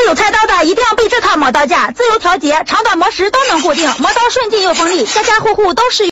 有菜刀的一定要备这套磨刀架，自由调节，长短磨时都能固定，磨刀顺劲又锋利，家家户户都适用。